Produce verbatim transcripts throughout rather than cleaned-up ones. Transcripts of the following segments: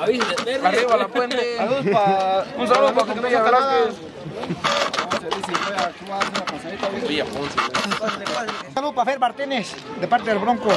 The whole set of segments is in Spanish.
Arriba la puente. Saludos para... Un saludo para Comilla Velázquez. Villa Ponce. Un saludo para Fer Martínez, de parte del Bronco.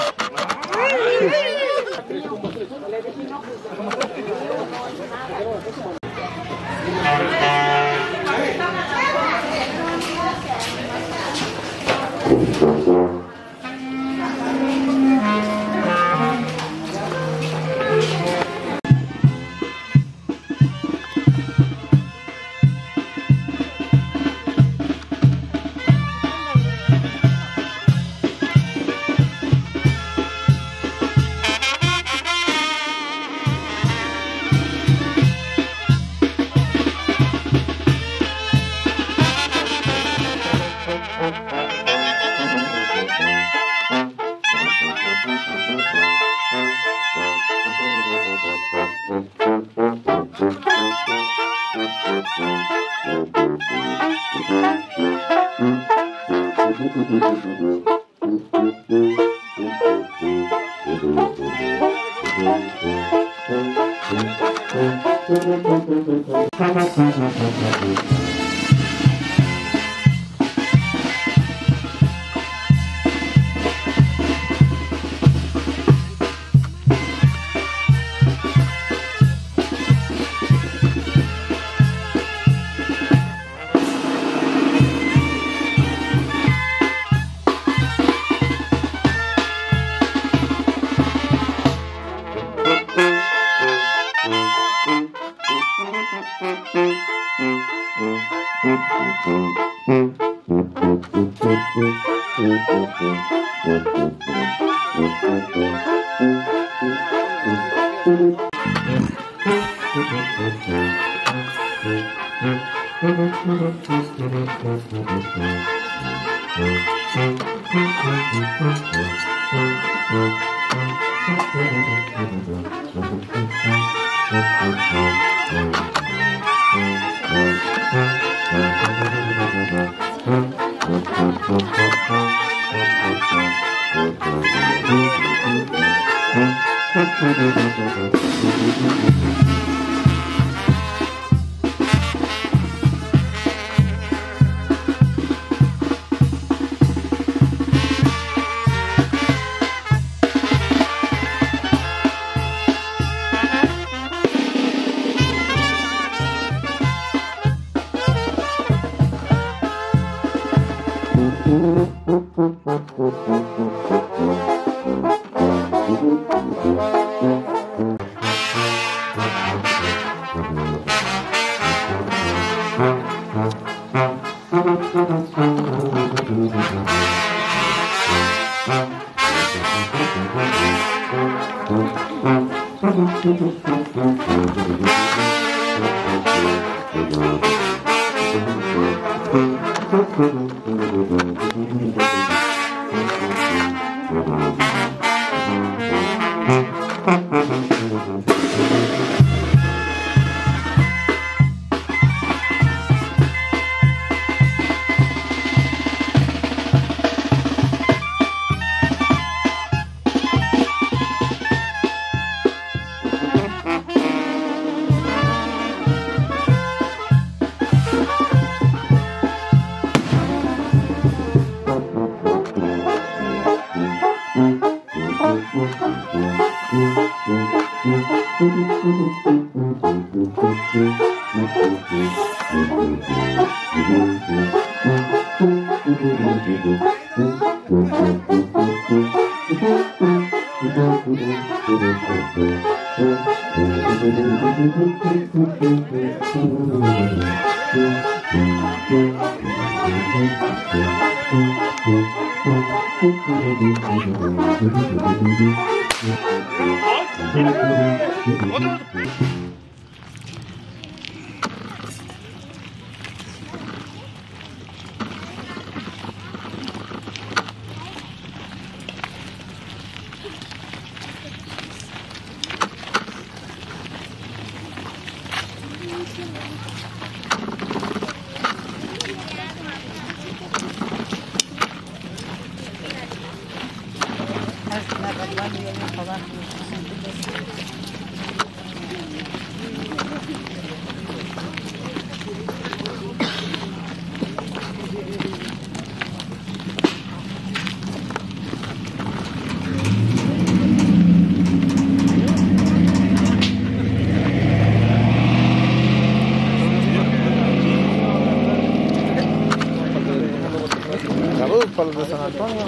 para los de San Antonio.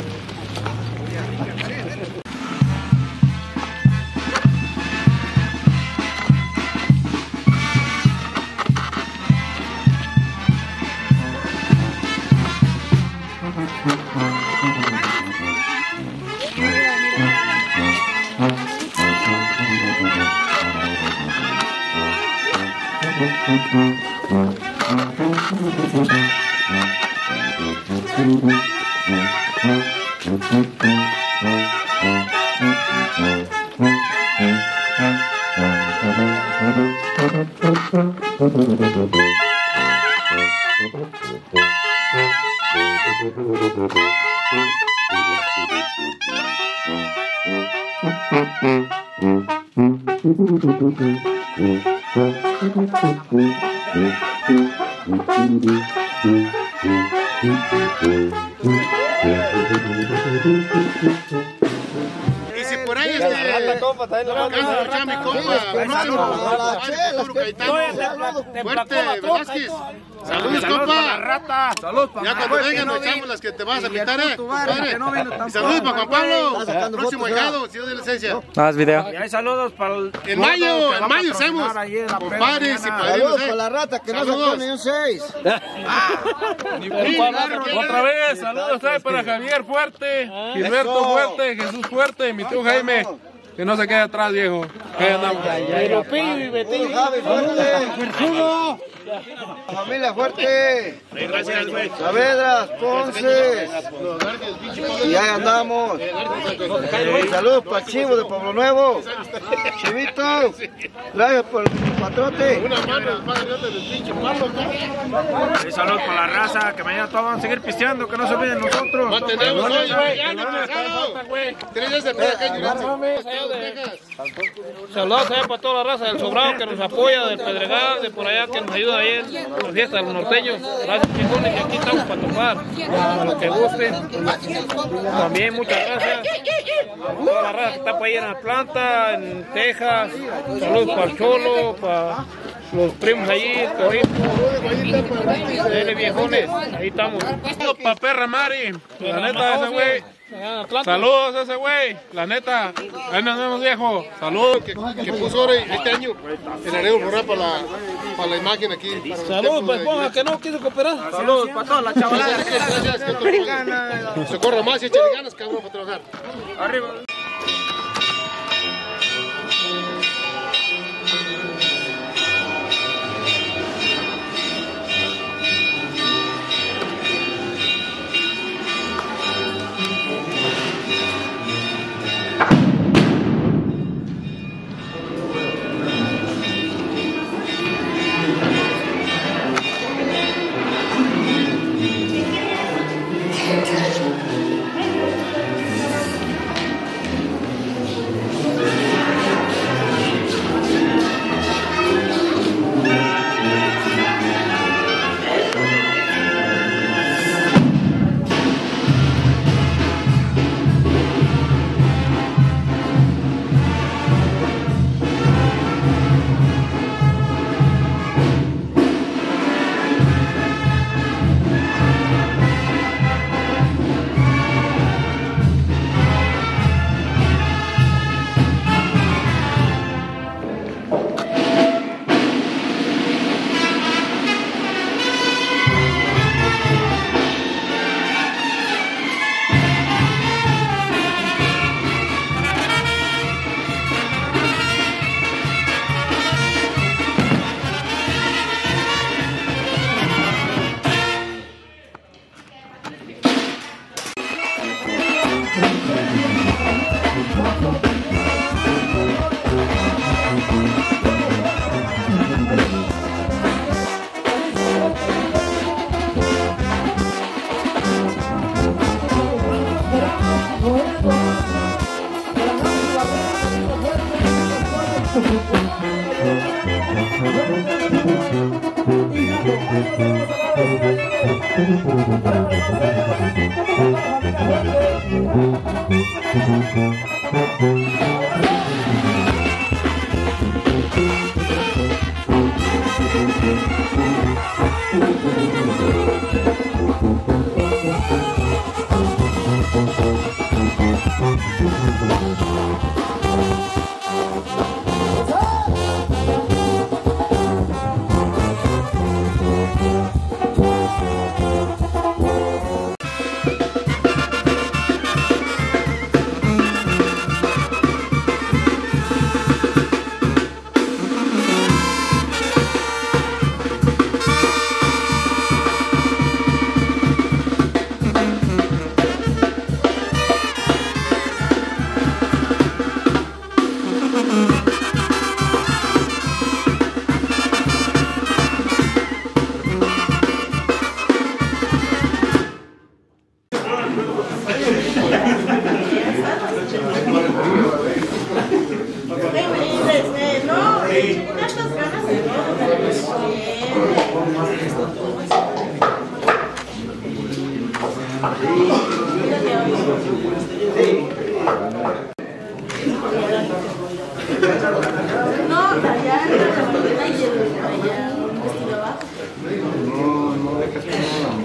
Y si por ahí este escuchar mi compa Fuerte Velázquez, saludos compa, Rata. Saludos para ya cuando vengan nos echamos las que te vas a invitar, eh, compadre. Y saludos para Juan Pablo, próximo hijado, si Dios de licencia. Más video. Y hay saludos para el En mayo, en mayo hacemos compadres y padrinos, Saludos eh. para la rata que no Saludos. sacó ni un seis. Otra vez, saludos ahí para Javier Fuerte, Gilberto Fuerte, Jesús Fuerte y mi tío Jaime, que no se quede atrás, viejo. Ahí andamos. Javi Fuerte. Familia Fuerte. Saavedras, Ponce. Y ahí andamos. Eh, saludos para Chivo de Pueblo Nuevo. Chivito. Gracias por el patrote. Una mano al padrinote del pinche Pablo, ¿no? Y saludos para la raza, que mañana todos van a seguir pisteando, que no se olviden nosotros. Mantenemos hoy, güey, ya no pasado. Tres días de peda acá en Texas. Saludos allá para toda la raza del Sobrado que nos apoya, del Pedregal, de por allá que nos ayuda ahí en la fiesta de los norteños. Gracias, chingones, y aquí estamos para topar, para lo que gusten. También muchas gracias a toda la raza que está por ahí en Atlanta, en Texas. Saludos para el Cholo, para los primos allí, Dele viejones, ahí estamos. Saludos para Perra Mari, la neta, ese güey. Saludos a ese güey, la neta. Ahí nos vemos, viejo. Saludos. Que, que puso ahora este año el arreglo rural para la, para la imagen aquí. Para Saludos para Esponja que no quiso cooperar. Saludos para toda la chavalada. Gracias, que se corra más y échale ganas, cabrón, para trabajar. Arriba. No, allá en la cafetería y el, allá un vestido abajo. No, no dejas que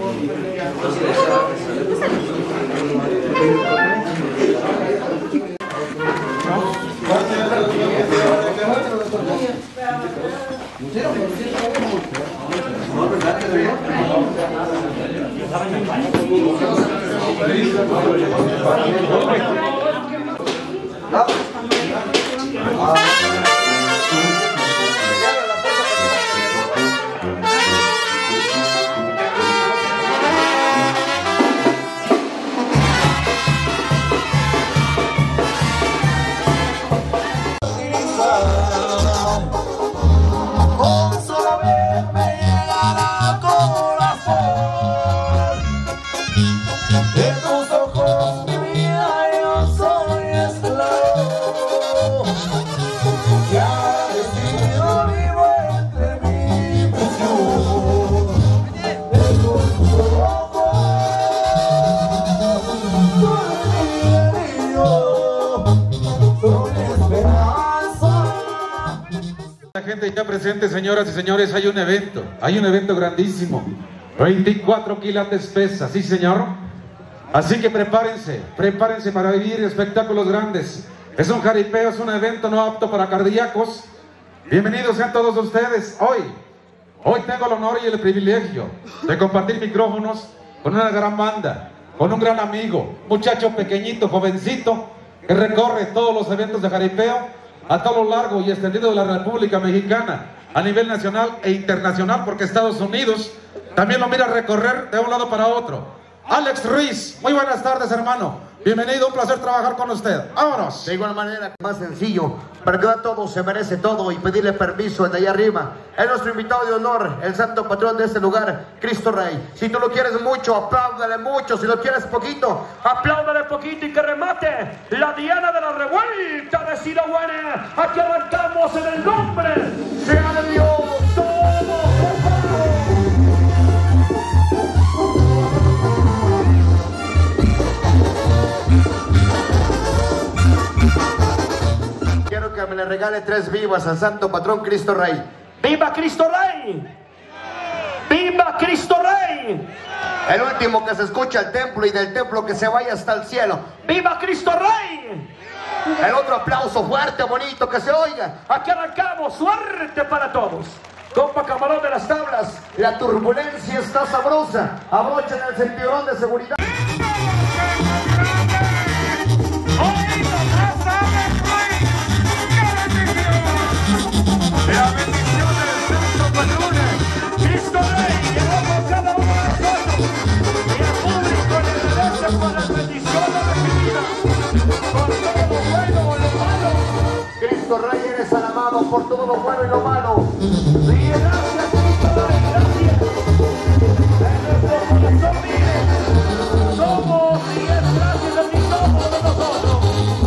gente ya presente, señoras y señores, hay un evento, hay un evento grandísimo, veinticuatro quilates pesa, sí señor, así que prepárense, prepárense para vivir espectáculos grandes. Es un jaripeo, es un evento no apto para cardíacos. Bienvenidos sean todos ustedes. Hoy, hoy tengo el honor y el privilegio de compartir micrófonos con una gran banda, con un gran amigo, muchacho pequeñito, jovencito, que recorre todos los eventos de jaripeo a todo lo largo y extendido de la República Mexicana, a nivel nacional e internacional, porque Estados Unidos también lo mira recorrer de un lado para otro. Alex Ruiz, muy buenas tardes, hermano. Bienvenido, un placer trabajar con usted. Vámonos. De igual manera, más sencillo, para que todo se merece todo y pedirle permiso de allá arriba. Es nuestro invitado de honor, el santo patrón de este lugar, Cristo Rey. Si tú lo quieres mucho, apláudale mucho. Si lo quieres poquito, apláudale poquito y que remate la diana de la revuelta de Sirahuane. Aquí arrancamos en el nombre sea de Dios Todopoderoso. Quiero que me le regale tres vivas al santo patrón Cristo Rey. ¡Viva Cristo Rey! ¡Viva Cristo Rey! El último que se escucha al templo y del templo que se vaya hasta el cielo. ¡Viva Cristo Rey! El otro aplauso fuerte, bonito, que se oiga. Aquí arrancamos, suerte para todos. Compa Camarón de las tablas, la turbulencia está sabrosa. Abrochen el cinturón de seguridad. La bendición del santo patrón Cristo Rey llegó con cada uno de nosotros y el público le agradece por las bendiciones recibidas, por todo lo bueno o lo malo. Cristo Rey, eres alabado por todo lo bueno y lo malo. Y gracias Cristo Rey, gracias. En nuestro corazón vive, somos y es gracias a ti somos de nosotros.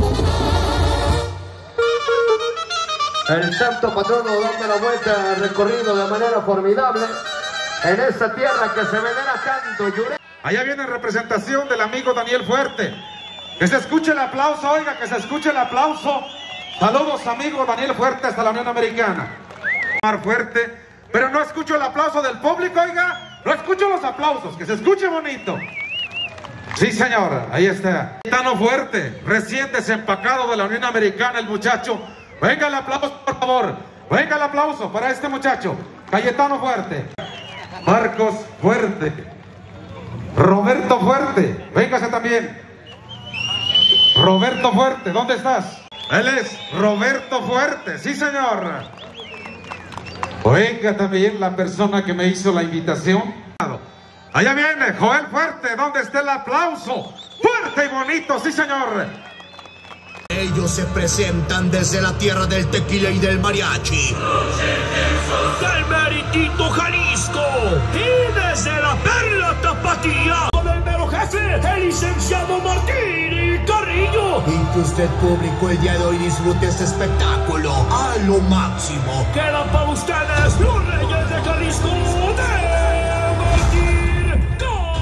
El santo patrono dando la vuelta al recorrido de manera formidable en esta tierra que se venera tanto. Allá viene en representación del amigo Daniel Fuerte. Que se escuche el aplauso, oiga, que se escuche el aplauso. Saludos, amigo Daniel Fuerte, hasta la Unión Americana. Fuerte, pero no escucho el aplauso del público, oiga. No escucho los aplausos, que se escuche bonito. Sí, señor, ahí está. Cayetano Fuerte, recién desempacado de la Unión Americana, el muchacho. Venga el aplauso, por favor. Venga el aplauso para este muchacho. Cayetano Fuerte. Marcos Fuerte. Roberto Fuerte. Véngase también. Roberto Fuerte, ¿dónde estás? Él es Roberto Fuerte. Sí, señor. Venga también la persona que me hizo la invitación. Allá viene Joel Fuerte. ¿Dónde está el aplauso? Fuerte y bonito. Sí, señor. Ellos se presentan desde la tierra del tequila y del mariachi, del meritito Jalisco y desde la perla Tapatía, con el mero jefe, el licenciado Martín Carrillo. y que usted público el día de hoy disfrute este espectáculo a lo máximo. Quedan para ustedes los Reyes de Jalisco de Martín.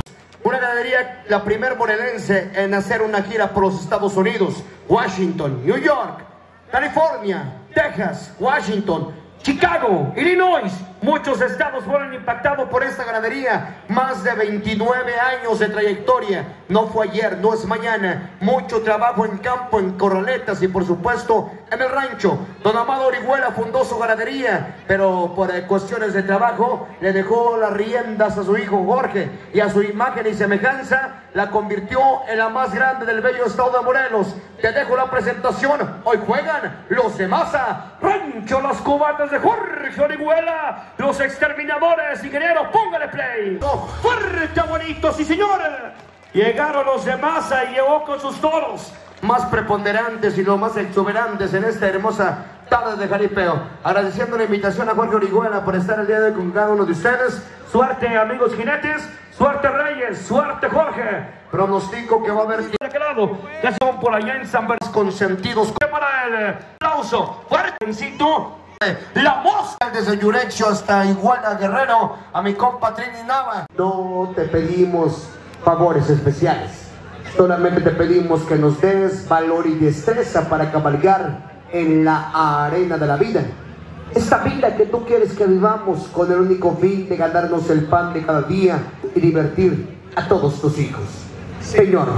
Una ganadería, la primer morelense en hacer una gira por los Estados Unidos, Washington, New York, California, Texas, Washington, Chicago, Illinois. Muchos estados fueron impactados por esta ganadería. Más de veintinueve años de trayectoria. No fue ayer, no es mañana. Mucho trabajo en campo, en corraletas y por supuesto en el rancho. Don Amado Orihuela fundó su ganadería, pero por eh, cuestiones de trabajo le dejó las riendas a su hijo Jorge, y a su imagen y semejanza la convirtió en la más grande del bello estado de Morelos. Te dejo la presentación. Hoy juegan los de Maza, Rancho Las Cubatas de Jorge Orihuela. Los exterminadores, ingeniero, póngale play. Oh, fuerte, bonito, sí señor. Llegaron los de Maza y llegó con sus toros más preponderantes y los más exuberantes en esta hermosa tarde de jaripeo. Agradeciendo la invitación a Jorge Orihuela por estar el día de hoy con cada uno de ustedes. Suerte, amigos jinetes, suerte, Reyes, suerte, Jorge. Pronostico que va a haber de aquel lado, ya son por allá en San Bernardo consentidos. Para el aplauso, fuertecito. La mosca desde Yurexio hasta Iguala Guerrero, a mi compa Trini Nava. No te pedimos favores especiales, solamente te pedimos que nos des valor y destreza para cabalgar en la arena de la vida. Esta vida que tú quieres que vivamos con el único fin de ganarnos el pan de cada día y divertir a todos tus hijos. Señor,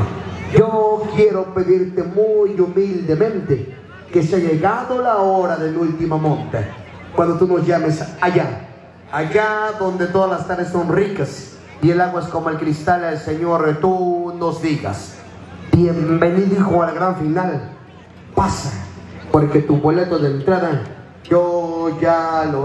yo quiero pedirte muy humildemente que se ha llegado la hora del último monte, cuando tú nos llames allá, allá donde todas las tardes son ricas y el agua es como el cristal del Señor, tú nos digas: bienvenido, hijo, al gran final. Pasa, porque tu boleto de entrada yo ya lo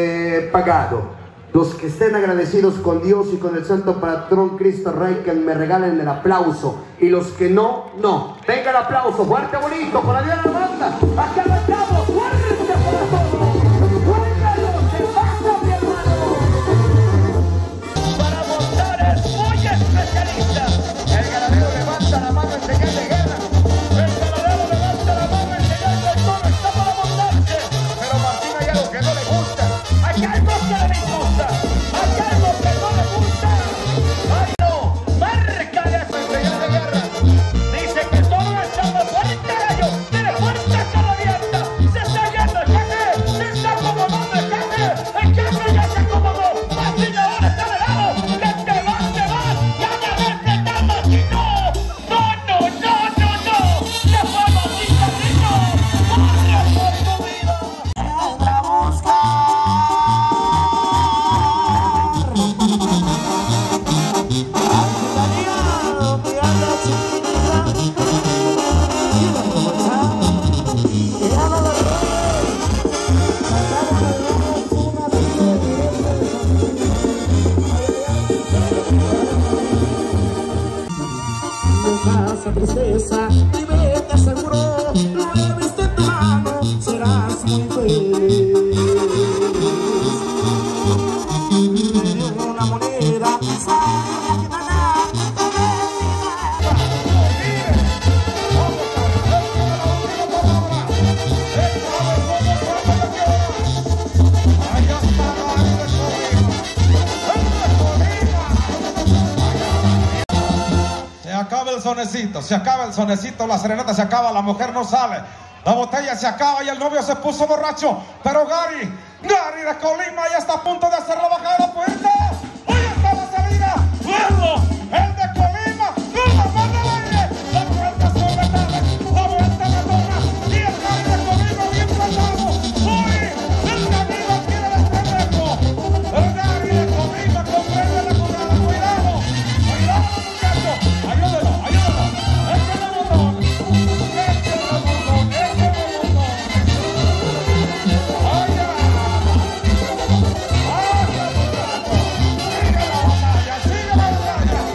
he pagado. Los que estén agradecidos con Dios y con el santo patrón Cristo Rey, que me regalen el aplauso, y los que no, no. Venga el aplauso, fuerte, bonito, con la vida de la banda. Acá estamos, fuerte para todos. Cuéntanos, ¿qué pasa, mi hermano? Para montar es muy especialista. El ganadero levanta la mano en señal de guerra. El ganadero levanta la mano en señal de guerra. Está para montarse. Pero Martín, hay algo que no le gusta. Aquí hay dos que le gusta. Aquí hay algo que no le gusta. Ay, no. Marca de esa señal de guerra. Dice que todo está de fuerte, gallo. Tiene fuerte hasta la abierta. Se está yendo el jefe. Se está acomodando el jefe. El jefe ya se acomodó. Martín ahora está de lado. Que te vas, te vas. Ya me respetan, Martín. No, no, no, no, no, no. Se fue Martín, Martín, no. Corre por tu vida. La busca. Tristeza, y me te aseguro, lo he visto en tu mano, serás muy feliz. Una moneda, sabe que ganar, Se acaba el sonecito, se acaba el sonecito, la serenata se acaba, la mujer no sale, la botella se acaba y el novio se puso borracho. Pero Gary, Gary de Colima ya está a punto de hacer la bajada de la puerta. ¡Ahí está la salida! ¡Verlo! ¡El de Colima! ¡No la manda al aire! ¡La vuelta sobre tarde! ¡La vuelta retorna! ¡Y el Gary de Colima bien plantado! ¡Uy! ¡El camino quiere desprenderlo! ¡El Gary de Colima comprende la jugada! ¡Cuidado! ¡Cuidado, muchachos! ¡Ayúdelo! ¡Ayúdelo! ¡Échale el botón! ¡Échale el botón! ¡Échale el botón! ¡Ay, ya! ¡Ay, ya, muchacho! ¡Sigue la batalla! ¡Sigue la batalla!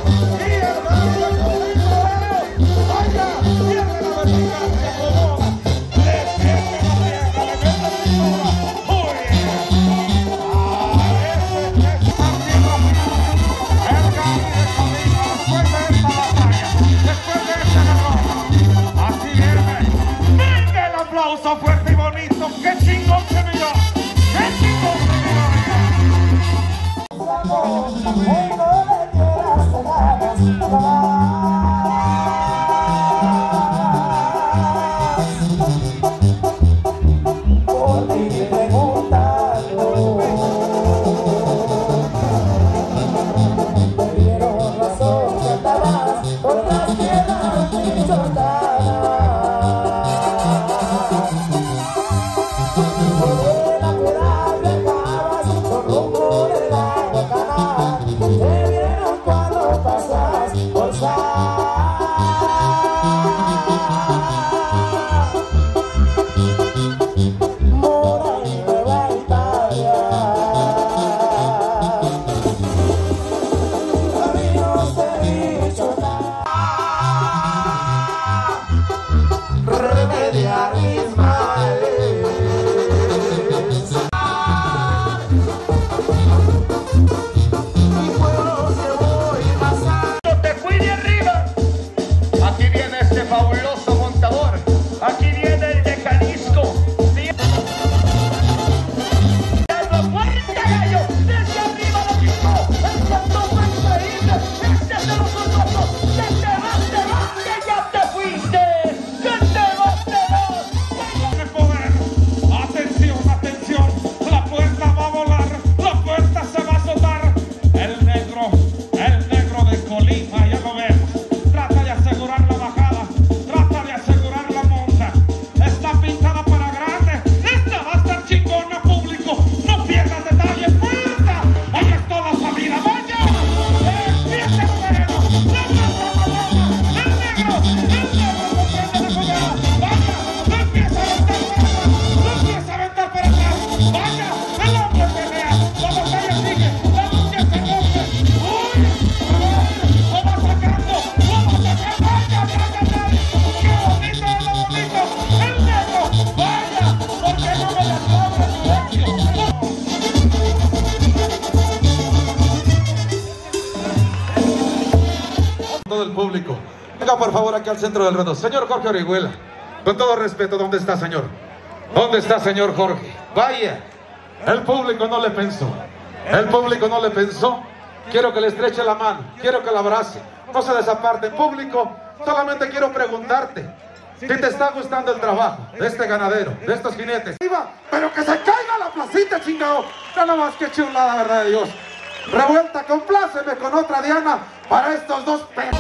público. Venga por favor aquí al centro del ruedo. Señor Jorge Orihuela, con todo respeto, ¿dónde está, señor? ¿Dónde está, señor Jorge? Vaya, el público no le pensó. El público no le pensó. Quiero que le estreche la mano, quiero que la abrace. No se desaparte, público. Solamente quiero preguntarte si te está gustando el trabajo de este ganadero, de estos jinetes. Pero que se caiga la placita, chingado. No nomás, que chulada, verdad de Dios. Revuelta, compláceme con otra diana para estos dos perros.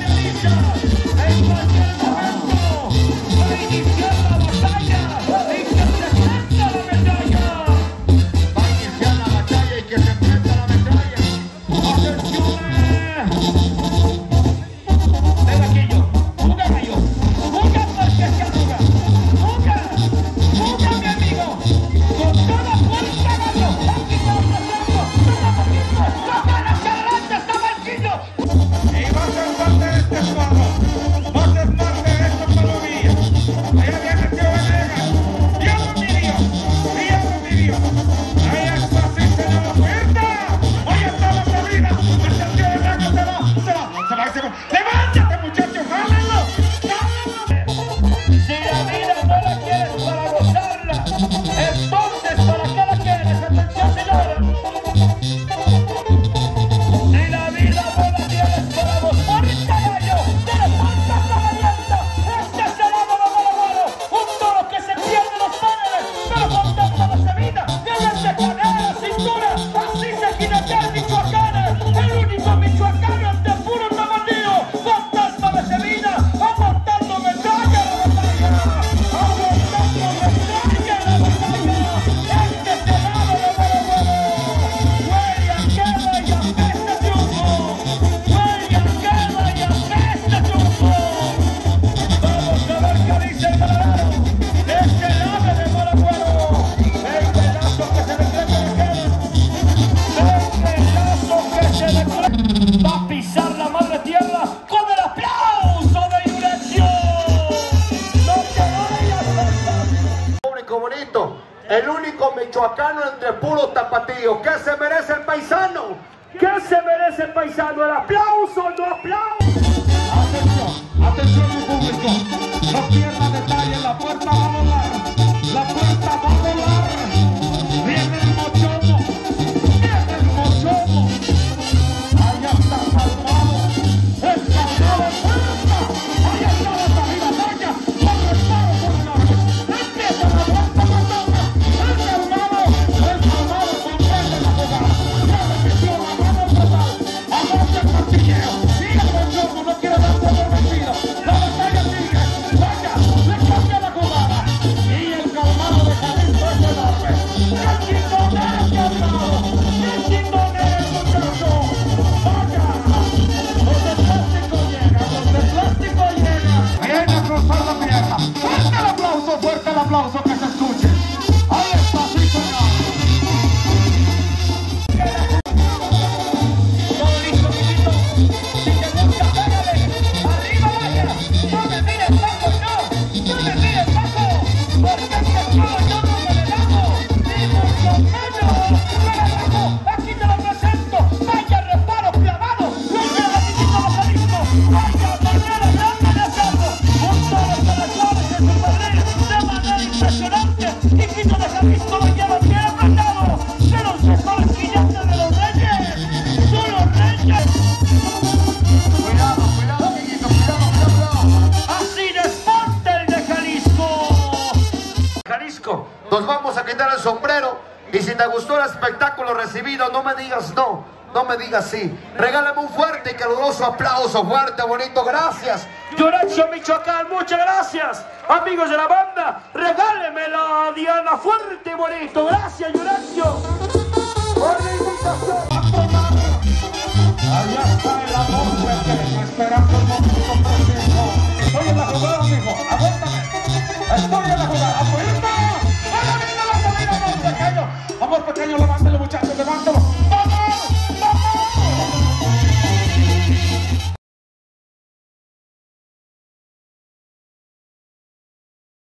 El único michoacano entre puros tapatíos. ¿Qué se merece el paisano? ¿Qué se merece el paisano? ¿El aplauso? ¿No aplauso? Atención, atención mi público. No pierda detalle, la puerta va a volar. La puerta va a volar. Viene el mochomo. Viene el mochomo. Allá está calmado. Es calmado en puerta. Allá está la salida. Vaya, con reparo por el norte. Empieza la vuelta mandona. El calmado, el calmado comprende la jugada. Ya repitió la mano total. Aguanta el martilleo. Y el mochomo no quiere darse por vencido. La batalla sigue. Vaya, le cambia la jugada. Y el calmado de Jalisco es enorme. El chingón es calmado. El chingón es muchacho. Vaya, donde el plástico llega, donde el plástico llega. Viene a cruzar la pierna. Fuerte el aplauso, fuerte el aplauso, que se escuche. Ahí está, sí señor. Todo listo, mijito. Si te gusta, pégale. Arriba vaya. No me mires, Paco, no. No me mires, Paco. Porque este juego yo no me relajo. Ni mucho menos me relajo. Aquí te lo presento. Vaya reparo clavado. Lo que necesito los Jalisco. Vaya manera grande de hacerlo. Un toro que las llaves en su padrino. De manera impresionante. Y Quito de Jalisco lo lleva bien apretado. De los mejores jinetes de los reyes. Son los reyes. Cuidado, cuidado, amiguito, cuidado, cuidado. Así desmonta el de Jalisco. Jalisco, nos vamos a quitar el sombrero. Y si te gustó el espectáculo recibido, no me digas no, no me digas sí. Regálame un fuerte y caluroso aplauso, fuerte, bonito, gracias. Yurancio, Michoacán, muchas gracias. Amigos de la banda, regáleme la diana fuerte y bonito. Gracias, Yurancio. Por la invitación. Allá está el amor pequeño, esperando el momento preciso. Estoy en la jugada, mijo, aguántame. Estoy en la jugada, apuesta. ¡Ahora viene la salida, amor pequeño! Amor pequeño, levántelo, muchachos, levántelo.